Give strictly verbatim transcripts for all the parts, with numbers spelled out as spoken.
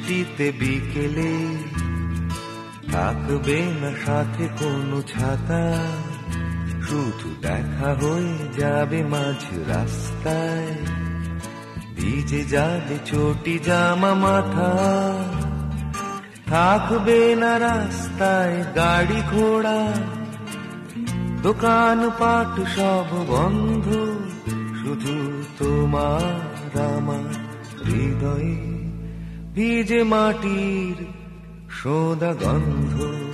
বৃষ্টিতে বিকেলে থাকবে না সাথে কোনো ছাতা, শুধু দেখা হয়ে যাবে মাঝ রাস্তায়, ভিজে যাবে চটি জামা মাথা। থাকবে না রাস্তায় গাড়ি ঘোড়া, দোকান পাট সব বন্ধ, শুধু তোমার আমার হৃদয়ে ভিজে মাটির সোদা গন্ধ।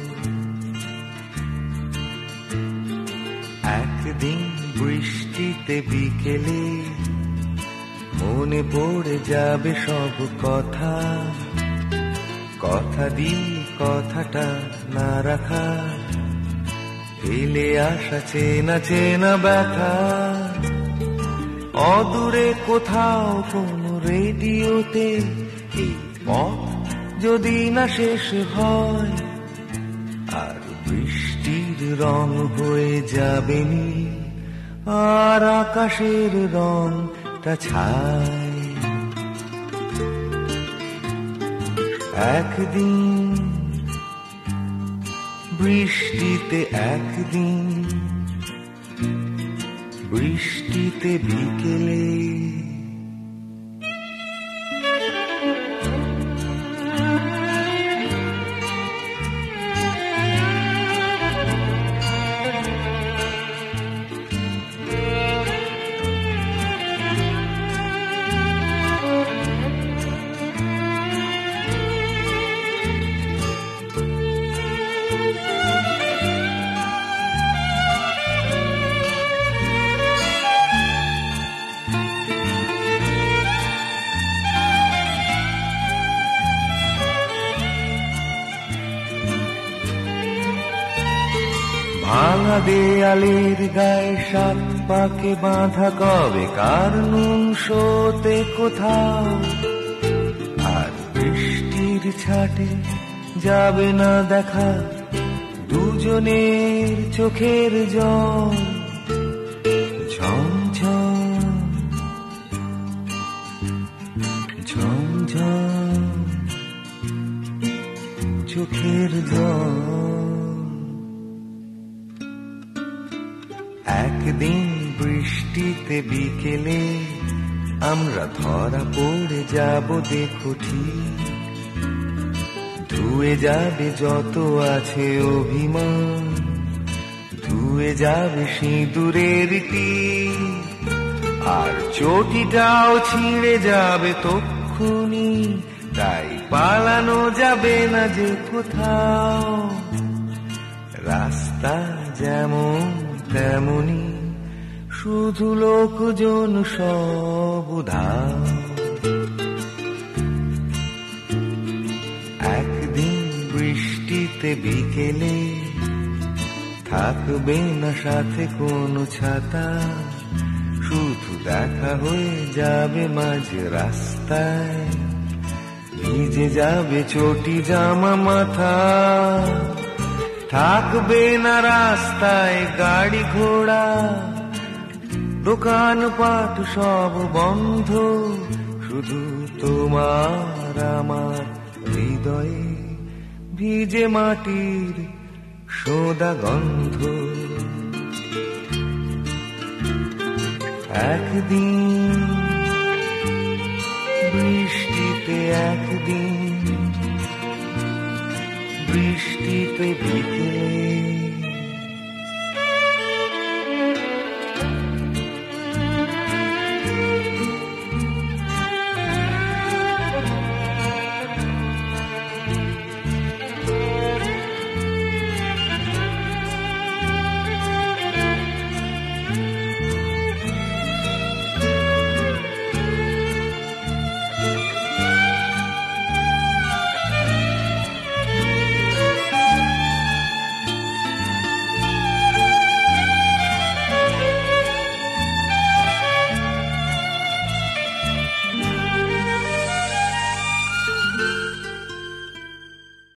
একদিন বৃষ্টিতে বিকেলে মনে পড়ে যাবে সব কথা, কথা দিয়ে কথাটা না রাখা, এলে আসা চেনা চেনা ব্যথা। অদূরে কোথাও কোনো রেডিওতে এই পথ যদি না শেষ হয়, আর বৃষ্টির রং হয়ে যাবে নীল, আর আকাশের রংটা ছাই। একদিন বৃষ্টিতে, একদিন বৃষ্টিতে বিকেলে। ভাঙা দেয়ালের গায়ে সাত পাকে বাঁধা কবে কার নুন শোতে কোথাও, আর বৃষ্টির ছাটে যাবে না দেখা দুজনের চোখের জল। ঝমঝম ঝমঝম চোখের জল। একদিন বৃষ্টিতে বিকেলে আমরা ধরা পড়ে যাব দেখো ঠিক, ধুয়ে যাবে যত আছে অভিমান, ধুয়ে যাবে সিঁদুরের টিপ, আর চটিটাও ছিঁড়ে যাবে তক্ষুনি, তাই পালানো যাবে না যে কোথাও। রাস্তা যেমন তেমনি, শুধু লোকজন সব উধাও। একদিন বৃষ্টিতে বিকেলে থাকবে না সাথে কোনো ছাতা, শুধু দেখা হয়ে যাবে মাঝ রাস্তায়, ভিজে যাবে চটি জামা মাথা। থাকবে না রাস্তায় গাড়ি ঘোড়া, দোকান পাট সব বন্ধ, শুধু তোমার আমার হৃদয়ে ভিজে মাটির সোদা গন্ধ। একদিন বৃষ্টিতে, একদিন বৃষ্টিতে বিকেলে।